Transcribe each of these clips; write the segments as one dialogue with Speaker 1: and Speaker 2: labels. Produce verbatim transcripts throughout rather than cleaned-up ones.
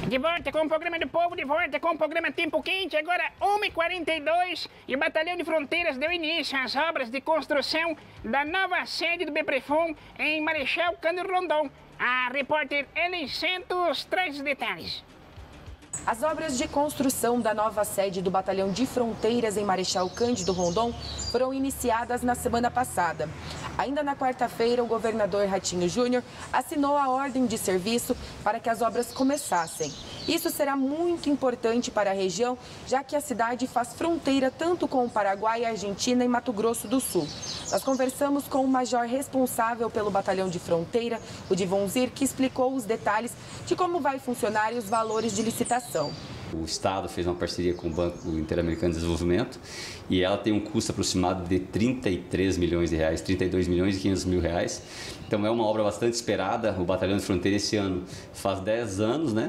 Speaker 1: De volta com o programa do povo, de volta com o programa Tempo Quente, agora uma e quarenta e dois, e o Batalhão de Fronteiras deu início às obras de construção da nova sede do BPREFON em Marechal Cândido Rondon. A repórter Ellen Santos traz os detalhes.
Speaker 2: As obras de construção da nova sede do Batalhão de Fronteiras em Marechal Cândido Rondon foram iniciadas na semana passada. Ainda na quarta-feira, o governador Ratinho Júnior assinou a ordem de serviço para que as obras começassem. Isso será muito importante para a região, já que a cidade faz fronteira tanto com o Paraguai, Argentina e Mato Grosso do Sul. Nós conversamos com o major responsável pelo Batalhão de Fronteira, o Divonzir, que explicou os detalhes de como vai funcionar e os valores de licitação.
Speaker 3: O Estado fez uma parceria com o Banco Interamericano de Desenvolvimento e ela tem um custo aproximado de trinta e três milhões de reais, trinta e dois milhões e quinhentos mil reais. Então é uma obra bastante esperada. O Batalhão de Fronteira esse ano faz dez anos, né?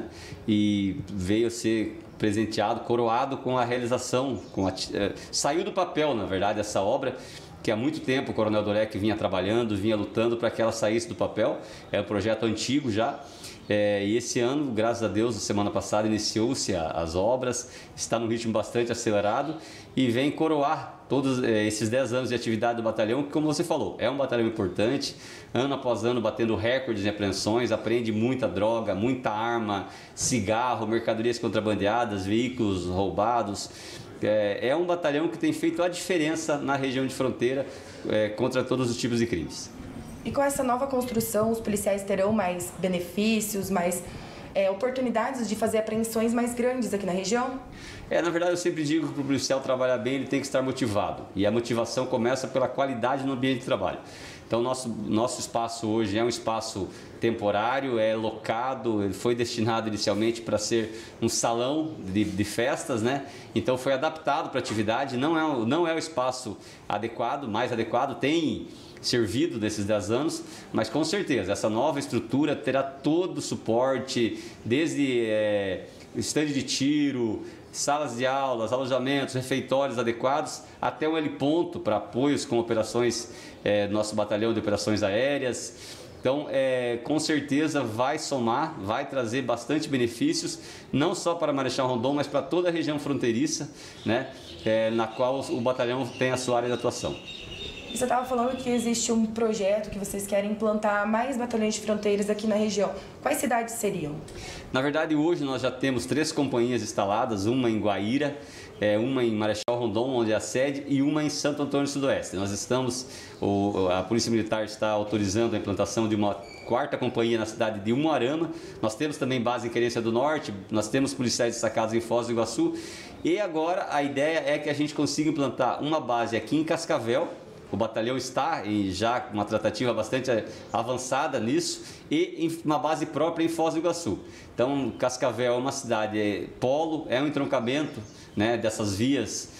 Speaker 3: E veio a ser presenteado, coroado com a realização, com a, eh, saiu do papel, na verdade, essa obra, que há muito tempo o Coronel Dorec vinha trabalhando, vinha lutando para que ela saísse do papel. É um projeto antigo já. É, e esse ano, graças a Deus, na semana passada iniciou-se as obras, está num ritmo bastante acelerado e vem coroar todos é, esses dez anos de atividade do batalhão, que, como você falou, é um batalhão importante, ano após ano batendo recordes de apreensões, apreende muita droga, muita arma, cigarro, mercadorias contrabandeadas, veículos roubados. É, é um batalhão que tem feito a diferença na região de fronteira é, contra todos os tipos de crimes.
Speaker 2: E com essa nova construção, os policiais terão mais benefícios, mais é, oportunidades de fazer apreensões mais grandes aqui na região?
Speaker 3: É, na verdade, eu sempre digo que para o policial trabalhar bem, ele tem que estar motivado. E a motivação começa pela qualidade no ambiente de trabalho. Então, nosso, nosso espaço hoje é um espaço temporário, é locado, ele foi destinado inicialmente para ser um salão de, de festas, né? Então, foi adaptado para a atividade, não é, não é o espaço adequado, mais adequado, tem servido desses dez anos, mas com certeza essa nova estrutura terá todo o suporte, desde é, estande de tiro, salas de aulas, alojamentos, refeitórios adequados, até um heliponto para apoios com operações, é, nosso batalhão de operações aéreas. Então, é, com certeza vai somar, vai trazer bastante benefícios, não só para Marechal Rondon, mas para toda a região fronteiriça, né, é, na qual o batalhão tem a sua área de atuação.
Speaker 2: Você estava falando que existe um projeto que vocês querem implantar mais batalhões de fronteiras aqui na região. Quais cidades seriam? Na verdade, hoje nós já temos três companhias instaladas, uma em Guaíra, é, uma em Marechal Rondon, onde é a sede, e uma em Santo Antônio do Sudoeste. Nós estamos, o, a Polícia Militar está autorizando a implantação de uma quarta companhia na cidade de Umuarama. Nós temos também base em Querência do Norte, nós temos policiais destacados em Foz do Iguaçu. E agora a ideia é que a gente consiga implantar uma base aqui em Cascavel. O batalhão está em já uma tratativa bastante avançada nisso, e em uma base própria em Foz do Iguaçu. Então, Cascavel é uma cidade é, polo, é um entroncamento, né, dessas vias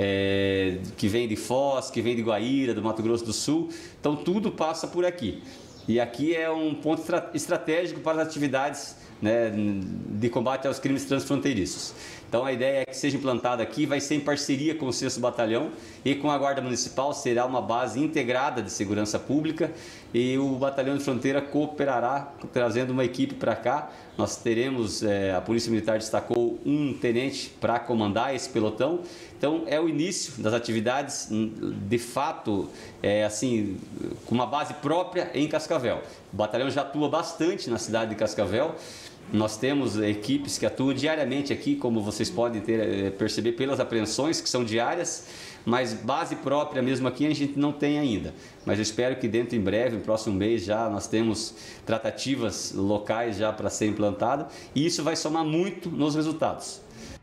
Speaker 2: é, que vem de Foz, que vem de Guaíra, do Mato Grosso do Sul. Então, tudo passa por aqui. E aqui é um ponto estratégico para as atividades, né, de combate aos crimes transfronteiriços. Então a ideia é que seja implantada aqui, vai ser em parceria com o sexto Batalhão e com a Guarda Municipal, será uma base integrada de segurança pública, e o Batalhão de Fronteira cooperará trazendo uma equipe para cá. Nós teremos, é, a Polícia Militar destacou um tenente para comandar esse pelotão. Então é o início das atividades, de fato, é, assim, com uma base própria em Cascavel. O batalhão já atua bastante na cidade de Cascavel. Nós temos equipes que atuam diariamente aqui, como vocês podem ter, perceber pelas apreensões, que são diárias, mas base própria mesmo aqui a gente não tem ainda. Mas eu espero que dentro em breve, no próximo mês, já nós temos tratativas locais já para ser implantada, e isso vai somar muito nos resultados.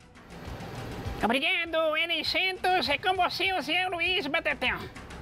Speaker 1: Obrigado, Ellen Santos. É com você, o Zé Luiz Batatão.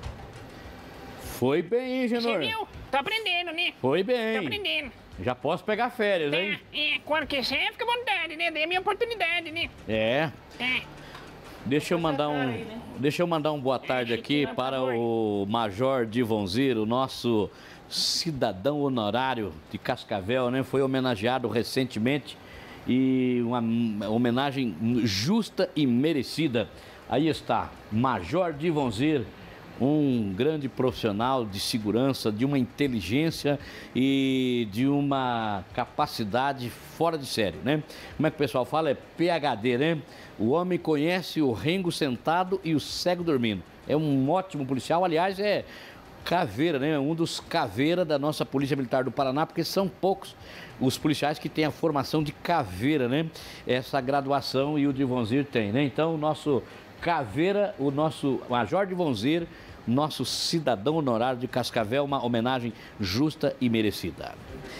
Speaker 4: Foi bem, hein, Genor?
Speaker 1: Você viu? Tô aprendendo, né?
Speaker 4: Foi bem.
Speaker 1: Tô aprendendo.
Speaker 4: Já posso pegar férias, hein?
Speaker 1: É, é, quando quiser, fica à vontade, né? Dê a minha oportunidade, né?
Speaker 4: É.
Speaker 1: É.
Speaker 4: Deixa eu mandar um, deixa eu mandar um boa tarde aqui para o Major Divonzir, o nosso cidadão honorário de Cascavel, né? Foi homenageado recentemente, e uma homenagem justa e merecida. Aí está, Major Divonzir, um grande profissional de segurança, de uma inteligência e de uma capacidade fora de série, né? Como é que o pessoal fala? É P H D, né? O homem conhece o rengo sentado e o cego dormindo. É um ótimo policial, aliás, é caveira, né? Um dos caveira da nossa Polícia Militar do Paraná, porque são poucos os policiais que têm a formação de caveira, né? Essa graduação e o Divonzir tem, né? Então, o nosso caveira, o nosso Major Divonzir, nosso cidadão honorário de Cascavel, uma homenagem justa e merecida.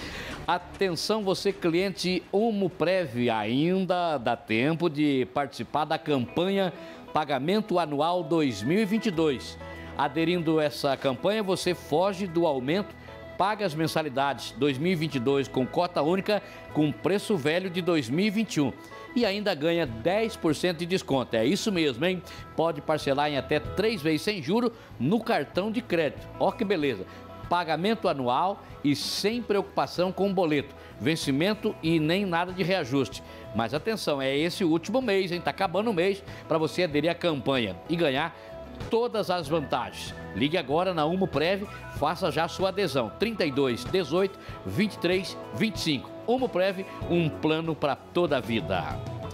Speaker 4: Atenção, você cliente Umuprev, ainda dá tempo de participar da campanha Pagamento Anual dois mil e vinte e dois. Aderindo a essa campanha, você foge do aumento, paga as mensalidades dois mil e vinte e dois com cota única com preço velho de dois mil e vinte e um e ainda ganha dez por cento de desconto. É isso mesmo, hein? Pode parcelar em até três vezes sem juro no cartão de crédito. Ó que beleza! Pagamento anual e sem preocupação com o boleto, vencimento e nem nada de reajuste. Mas atenção, é esse o último mês, hein? Tá acabando o mês para você aderir à campanha e ganhar todas as vantagens. Ligue agora na Umuprev, faça já sua adesão. trinta e dois, dezoito, vinte e três, vinte e cinco. Umuprev, um plano para toda a vida.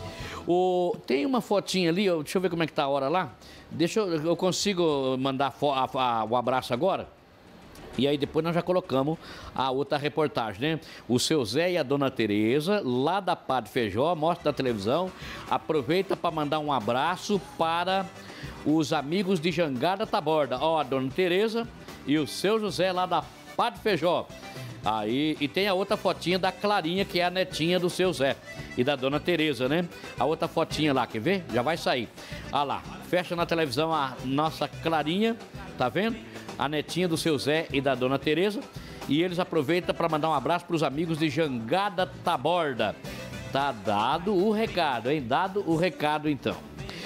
Speaker 4: O... Tem uma fotinha ali, deixa eu ver como é que tá a hora lá. Deixa eu, eu consigo mandar a, a, o abraço agora? E aí depois nós já colocamos a outra reportagem, né? O seu Zé e a dona Tereza, lá da Padre Feijó, mostra na televisão. Aproveita para mandar um abraço para os amigos de Jangada Taborda. Ó, a dona Tereza e o seu José lá da Padre Feijó. Aí, e tem a outra fotinha da Clarinha, que é a netinha do seu Zé e da dona Tereza, né? A outra fotinha lá, quer ver? Já vai sair. Olha lá, fecha na televisão a nossa Clarinha, tá vendo? A netinha do seu Zé e da dona Tereza. E eles aproveitam para mandar um abraço para os amigos de Jangada Taborda. Tá dado o recado, hein? Dado o recado, então.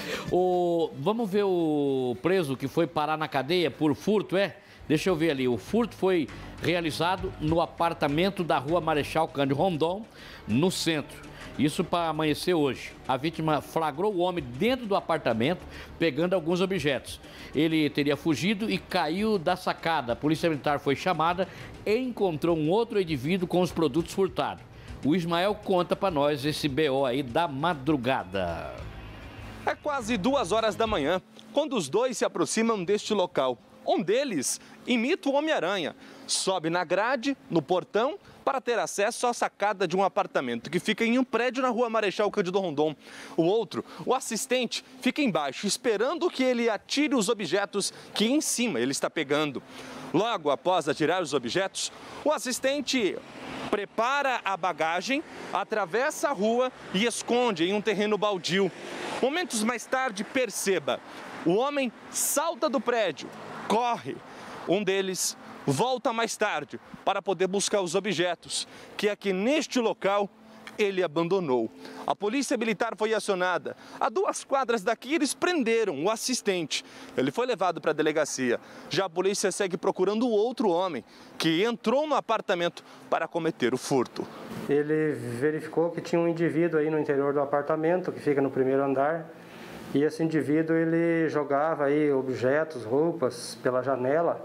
Speaker 4: O... Vamos ver o preso que foi parar na cadeia por furto, é? Deixa eu ver ali. O furto foi realizado no apartamento da rua Marechal Cândido Rondon, no centro. Isso para amanhecer hoje. A vítima flagrou o homem dentro do apartamento, pegando alguns objetos. Ele teria fugido e caiu da sacada. A polícia militar foi chamada e encontrou um outro indivíduo com os produtos furtados. O Ismael conta para nós esse B O aí da madrugada.
Speaker 5: É quase duas horas da manhã, quando os dois se aproximam deste local. Um deles imita o Homem-Aranha, sobe na grade, no portão, para ter acesso à sacada de um apartamento que fica em um prédio na rua Marechal Cândido Rondon. O outro, o assistente, fica embaixo, esperando que ele atire os objetos que em cima ele está pegando. Logo após atirar os objetos, o assistente prepara a bagagem, atravessa a rua e esconde em um terreno baldio. Momentos mais tarde, perceba, o homem salta do prédio, corre. Um deles volta mais tarde para poder buscar os objetos, que aqui neste local ele abandonou. A polícia militar foi acionada. A duas quadras daqui eles prenderam o assistente. Ele foi levado para a delegacia. Já a polícia segue procurando o outro homem que entrou no apartamento para cometer o furto.
Speaker 6: Ele verificou que tinha um indivíduo aí no interior do apartamento, que fica no primeiro andar. E esse indivíduo ele jogava aí objetos, roupas pela janela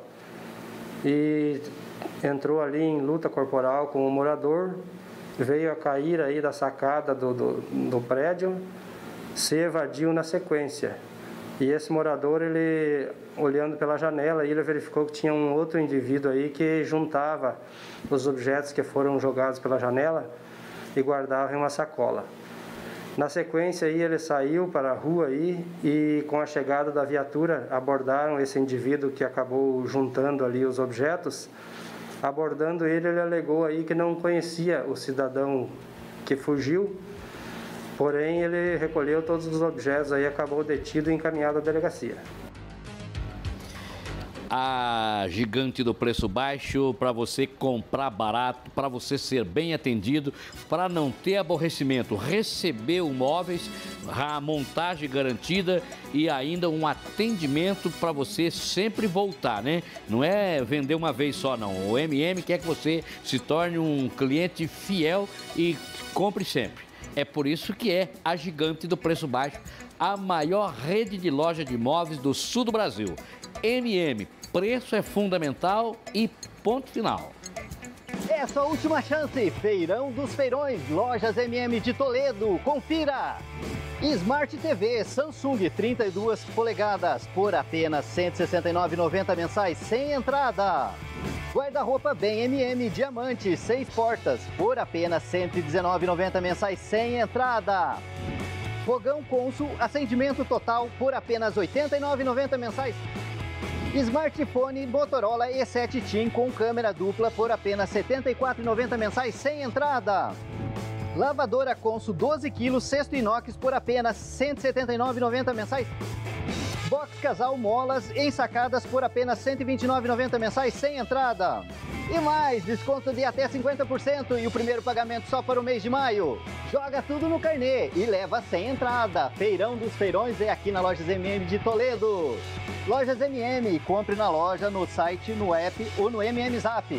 Speaker 6: e entrou ali em luta corporal com o morador, veio a cair aí da sacada do, do, do prédio, se evadiu na sequência. E esse morador, ele olhando pela janela, ele verificou que tinha um outro indivíduo aí que juntava os objetos que foram jogados pela janela e guardava em uma sacola. Na sequência aí ele saiu para a rua aí e com a chegada da viatura abordaram esse indivíduo que acabou juntando ali os objetos. Abordando ele, ele alegou aí que não conhecia o cidadão que fugiu, porém ele recolheu todos os objetos aí, acabou detido e encaminhado à delegacia.
Speaker 4: A Gigante do Preço Baixo, para você comprar barato, para você ser bem atendido, para não ter aborrecimento, receber os móveis, a montagem garantida e ainda um atendimento para você sempre voltar, né? Não é vender uma vez só, não. O M M quer que você se torne um cliente fiel e compre sempre. É por isso que é a Gigante do Preço Baixo, a maior rede de loja de imóveis do sul do Brasil. M M. Preço é fundamental e ponto final.
Speaker 7: É sua última chance. Feirão dos Feirões, Lojas M M de Toledo. Confira! Smart T V Samsung trinta e duas polegadas por apenas cento e sessenta e nove reais e noventa centavos mensais sem entrada. Guarda-roupa Bem M M Diamante seis portas por apenas cento e dezenove reais e noventa centavos mensais sem entrada. Fogão Consul acendimento total por apenas oitenta e nove reais e noventa centavos mensais. Smartphone Motorola E sete Team com câmera dupla por apenas setenta e quatro reais e noventa centavos mensais sem entrada. Lavadora Consul doze quilos, cesto inox por apenas cento e setenta e nove reais e noventa centavos mensais. Box Casal Molas ensacadas por apenas cento e vinte e nove reais e noventa centavos mensais sem entrada. E mais, desconto de até cinquenta por cento e o primeiro pagamento só para o mês de maio. Joga tudo no carnê e leva sem entrada. Feirão dos Feirões é aqui na Lojas M M de Toledo. Lojas M M, compre na loja, no site, no app ou no M M Zap.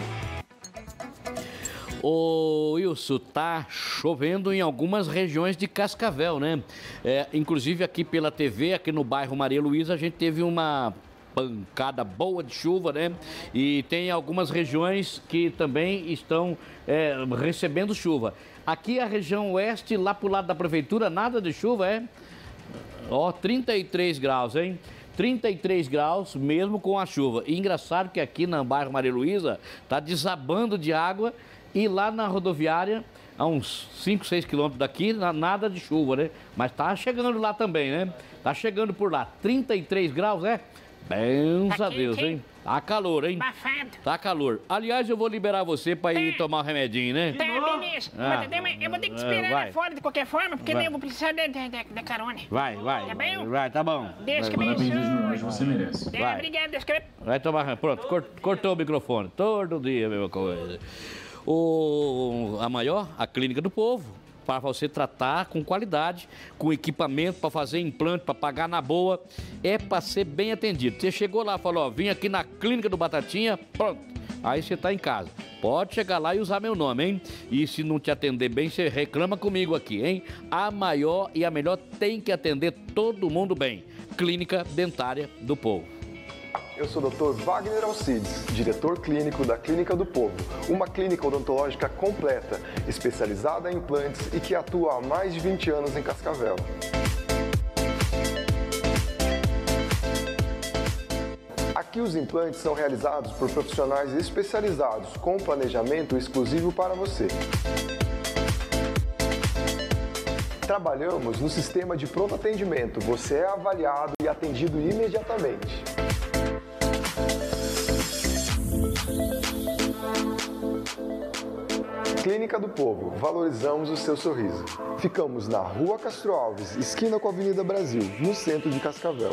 Speaker 4: Ô Wilson, tá chovendo em algumas regiões de Cascavel, né? É, inclusive aqui pela T V, aqui no bairro Maria Luísa, a gente teve uma pancada boa de chuva, né? E tem algumas regiões que também estão é, recebendo chuva. Aqui a região oeste, lá pro lado da prefeitura, nada de chuva, é? Ó, trinta e três graus, hein? trinta e três graus, mesmo com a chuva. E engraçado que aqui no bairro Maria Luísa tá desabando de água. E lá na rodoviária, a uns cinco, seis quilômetros daqui, nada de chuva, né? Mas tá chegando lá também, né? Tá chegando por lá. trinta e três graus, é? Benza a Deus, hein? Tá calor, hein?
Speaker 1: Bafado.
Speaker 4: Tá calor. Aliás, eu vou liberar você pra ir tomar um remedinho, né?
Speaker 1: Tá, beleza.
Speaker 4: Ah.
Speaker 1: Eu vou ter que esperar
Speaker 4: Vai.
Speaker 1: lá fora de qualquer forma, porque
Speaker 4: Vai.
Speaker 1: daí eu vou precisar da, da, da- da carona.
Speaker 4: Vai, vai.
Speaker 1: Tá bem?
Speaker 4: Vai, tá bom.
Speaker 1: Deus que
Speaker 4: Vai.
Speaker 1: abençoe.
Speaker 8: você merece.
Speaker 1: É,
Speaker 4: Vai.
Speaker 1: obrigado, Deus que abençoe.
Speaker 4: Vai tomar. Pronto, cort- cortou o microfone. Todo dia a mesma coisa. O, a maior, a Clínica do Povo, para você tratar com qualidade, com equipamento, para fazer implante, para pagar na boa, é para ser bem atendido. Você chegou lá e falou, ó, vim aqui na Clínica do Batatinha, pronto. Aí você tá em casa. Pode chegar lá e usar meu nome, hein? E se não te atender bem, você reclama comigo aqui, hein? A maior e a melhor tem que atender todo mundo bem. Clínica Dentária do Povo.
Speaker 9: Eu sou o doutor Wagner Alcides, diretor clínico da Clínica do Povo, uma clínica odontológica completa, especializada em implantes e que atua há mais de vinte anos em Cascavel. Aqui os implantes são realizados por profissionais especializados, com planejamento exclusivo para você. Trabalhamos no sistema de pronto atendimento, você é avaliado e atendido imediatamente. Clínica do Povo, valorizamos o seu sorriso. Ficamos na Rua Castro Alves, esquina com a Avenida Brasil, no centro de Cascavel.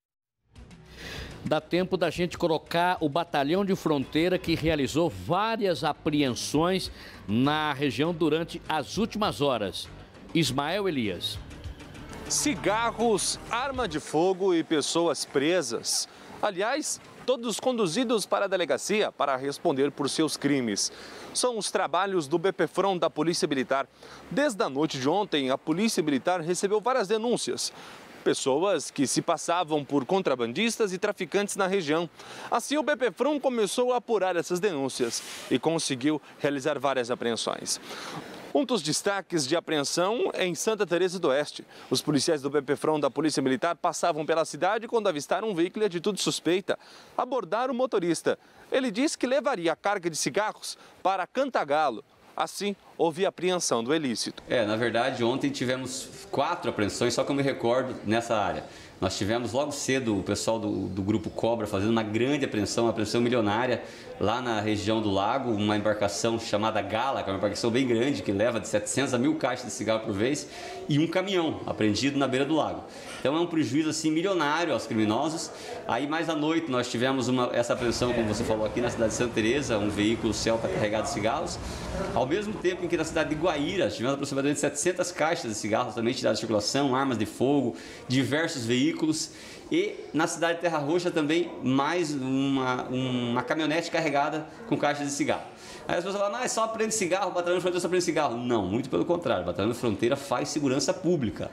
Speaker 4: Dá tempo da gente colocar o batalhão de fronteira que realizou várias apreensões na região durante as últimas horas. Ismael Elias.
Speaker 5: Cigarros, arma de fogo e pessoas presas. Aliás, todos conduzidos para a delegacia para responder por seus crimes. São os trabalhos do BPFRON da Polícia Militar. Desde a noite de ontem, a Polícia Militar recebeu várias denúncias. Pessoas que se passavam por contrabandistas e traficantes na região. Assim, o BPFRON começou a apurar essas denúncias e conseguiu realizar várias apreensões. Um dos destaques de apreensão é em Santa Teresa do Oeste. Os policiais do BPFRON da Polícia Militar passavam pela cidade quando avistaram um veículo de atitude suspeita. Abordaram o motorista. Ele disse que levaria a carga de cigarros para Cantagalo. Assim, houve apreensão do ilícito.
Speaker 3: É, na verdade, ontem tivemos quatro apreensões, só que eu me recordo nessa área. Nós tivemos logo cedo o pessoal do, do Grupo Cobra fazendo uma grande apreensão, uma apreensão milionária, lá na região do lago, uma embarcação chamada Gala, que é uma embarcação bem grande, que leva de setecentas a mil caixas de cigarro por vez, e um caminhão apreendido na beira do lago. Então é um prejuízo assim milionário aos criminosos. Aí mais à noite nós tivemos uma, essa apreensão, como você falou, aqui na cidade de Santa Teresa, um veículo Celta carregado de cigarros. Ao mesmo tempo em que na cidade de Guaíra tivemos aproximadamente setecentas caixas de cigarros também tiradas de circulação, armas de fogo, diversos veículos. E na cidade de Terra Roxa também mais uma, uma caminhonete carregada com caixas de cigarro. Aí as pessoas falam, ah, é só prende cigarro, o Batalhão de Fronteira só prende cigarro. Não, muito pelo contrário, o Batalhão de Fronteira faz segurança pública.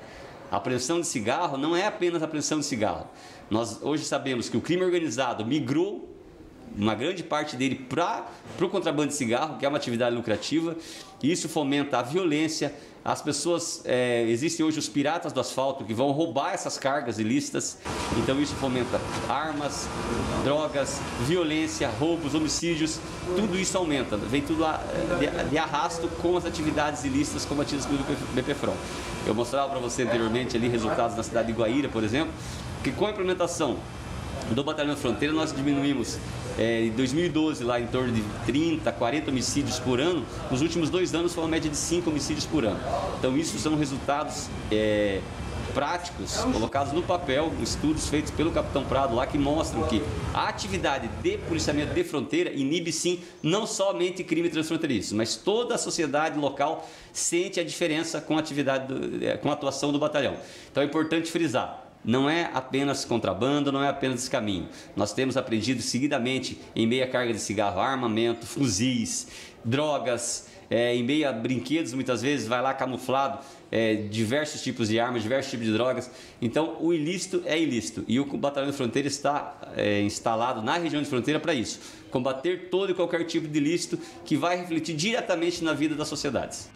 Speaker 3: A apreensão de cigarro não é apenas a apreensão de cigarro. Nós hoje sabemos que o crime organizado migrou uma grande parte dele para o contrabando de cigarro, que é uma atividade lucrativa, e isso fomenta a violência. As pessoas, é, existem hoje os piratas do asfalto que vão roubar essas cargas ilícitas, então isso fomenta armas, drogas, violência, roubos, homicídios, tudo isso aumenta, vem tudo a, de, de arrasto com as atividades ilícitas combatidas pelo BPFROM. Eu mostrava para você anteriormente ali resultados na cidade de Guaíra, por exemplo, que com a implementação do Batalhão Fronteira nós diminuímos é, em dois mil e doze lá em torno de trinta, quarenta homicídios por ano. Nos últimos dois anos foi uma média de cinco homicídios por ano. Então isso são resultados é, práticos, colocados no papel, estudos feitos pelo Capitão Prado lá, que mostram que a atividade de policiamento de fronteira inibe sim não somente crime transfronteiriço, mas toda a sociedade local sente a diferença com a atividade do, com a atuação do batalhão. Então é importante frisar. Não é apenas contrabando, não é apenas descaminho. Nós temos apreendido seguidamente, em meio à carga de cigarro, armamento, fuzis, drogas, é, em meio a brinquedos, muitas vezes, vai lá camuflado, é, diversos tipos de armas, diversos tipos de drogas. Então, o ilícito é ilícito. E o Batalhão de Fronteira está é, instalado na região de fronteira para isso. Combater todo e qualquer tipo de ilícito que vai refletir diretamente na vida das sociedades.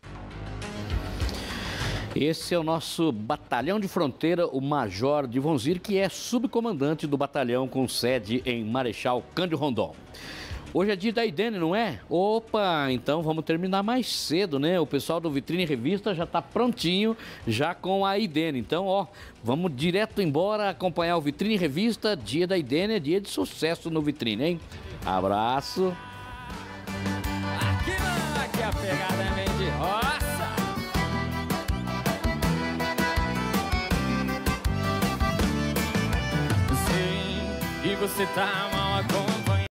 Speaker 4: Esse é o nosso batalhão de fronteira, o Major Divonzir, que é subcomandante do batalhão com sede em Marechal Cândido Rondon. Hoje é dia da Idene, não é? Opa, então vamos terminar mais cedo, né? O pessoal do Vitrine Revista já está prontinho, já com a Idene. Então, ó, vamos direto embora acompanhar o Vitrine Revista. Dia da Idene é dia de sucesso no Vitrine, hein? Abraço.
Speaker 8: Aqui não, aqui a pegada é bem de roça. E você tá